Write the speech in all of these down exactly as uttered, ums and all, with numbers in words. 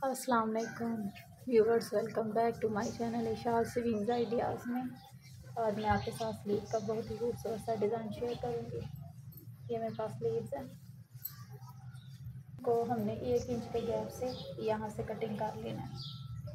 अस्सलाम वालेकुम viewers, welcome back to my channel Ishad sewings ideas में। आज मैं आपके साथ स्लीव का बहुत ही खूबसूरत सा डिज़ाइन शेयर करूँगी। ये मेरे पास स्लीव्स हैं, को हमने एक इंच के गैप से यहाँ से कटिंग कर लेना है।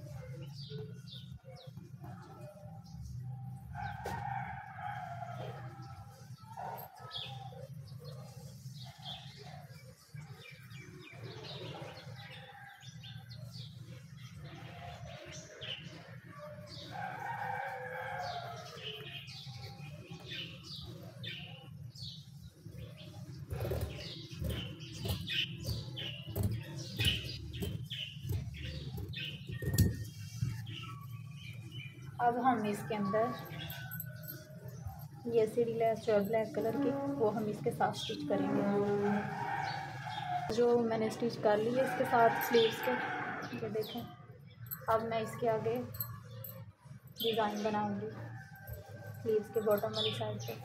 अब हम इसके अंदर ये सीढ़ी लेस जो है ब्लैक कलर की, वो हम इसके साथ स्टिच करेंगे। जो मैंने स्टिच कर ली है इसके साथ स्लीव्स के, ये देखें। अब मैं इसके आगे डिज़ाइन बनाऊंगी स्लीव्स के बॉटम वाली साइड पे।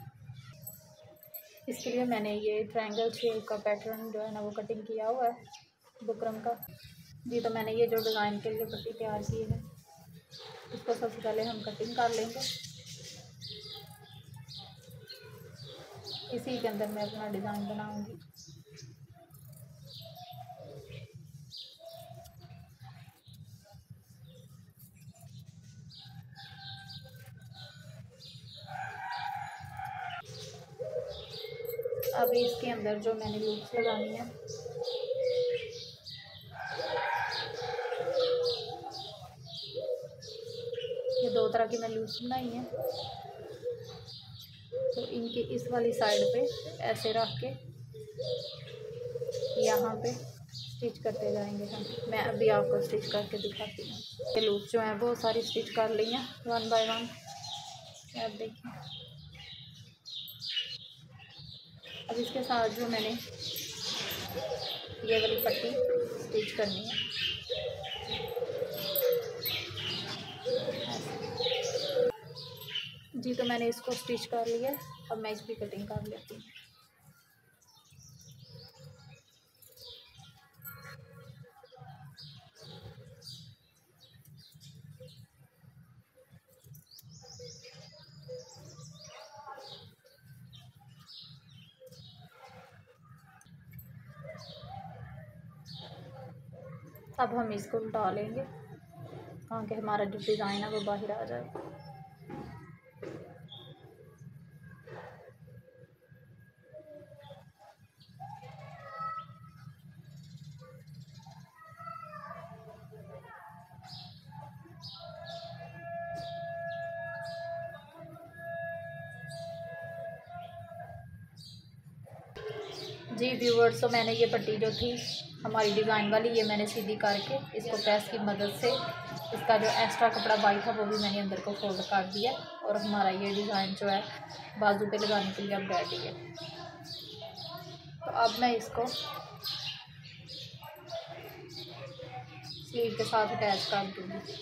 इसके लिए मैंने ये ट्रायंगल शेप का पैटर्न जो है ना वो कटिंग किया हुआ है बुकरम का। जी, तो मैंने ये जो डिज़ाइन के लिए पट्टी तैयार की है, इसको सबसे पहले हम कटिंग कर लेंगे। इसी के अंदर मैं अपना डिज़ाइन बनाऊंगी। अब इसके अंदर जो मैंने लूप्स लगानी है, ये दो तरह की मैंने लूप्स बनाई हैं। तो इनके इस वाली साइड पे ऐसे रख के यहाँ पे स्टिच करते जाएंगे हम। मैं अभी आपको स्टिच करके दिखाती हूँ। ये लूप जो है बहुत सारी स्टिच कर ली हैं वन बाय वन। आप देखिए, अब इसके साथ जो मैंने ये वाली पट्टी स्टिच करनी है। जी, तो मैंने इसको स्टिच कर लिया। अब मैं इसकी कटिंग कर लेती हूँ। अब हम इसको उल्टा लेंगे ताकि हमारा जो डिज़ाइन है वो बाहर आ जाए। जी व्यूवर्स, तो मैंने ये पट्टी जो थी हमारी डिज़ाइन वाली, ये मैंने सीधी करके इसको प्रेस की मदद से इसका जो एक्स्ट्रा कपड़ा बाई था वो भी मैंने अंदर को फोल्ड कर दिया। और हमारा ये डिज़ाइन जो है बाजू पे लगाने के लिए अब रेडी है। तो अब मैं इसको स्लीव के साथ अटैच कर दूँगी।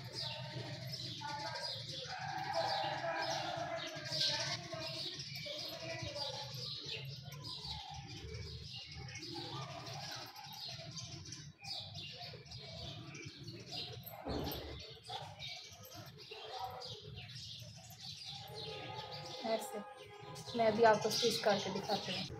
ऐसे मैं अभी आपको स्टिच करके दिखाती हूँ।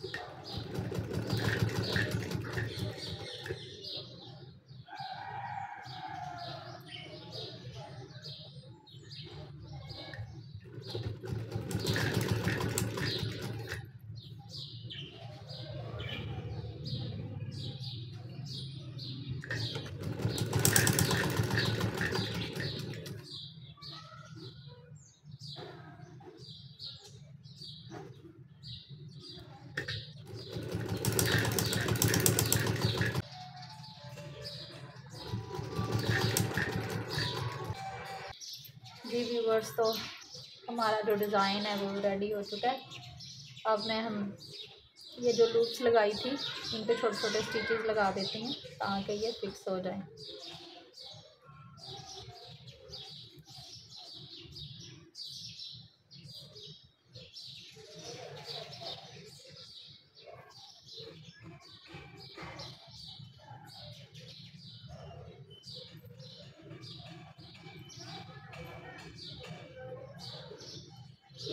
जी व्यूवर्स, तो हमारा जो डिज़ाइन है वो रेडी हो चुका है। अब मैं हम ये जो लूप्स लगाई थी इन पे छोटे छोटे स्टिचेस लगा देती हैं ताकि ये फिक्स हो जाए।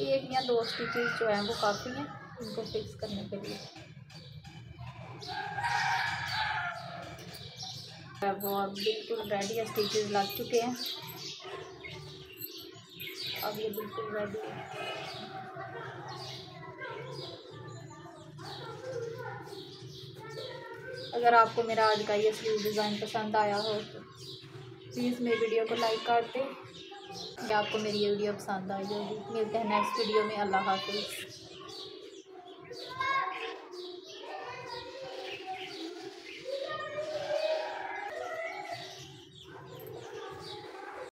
एक या दो स्टिचेस जो हैं वो काफ़ी हैं इनको फिक्स करने के लिए। वो अब बिल्कुल रेडी है, स्टिचेस लग चुके हैं, अब ये बिल्कुल रेडी है। अगर आपको मेरा आज का ये स्लीव डिज़ाइन पसंद आया हो तो प्लीज़ मेरी वीडियो को लाइक कर दें। आपको मेरी ये वीडियो पसंद आई होगी। मिलते हैं नेक्स्ट वीडियो में। अल्लाह हाफिज़।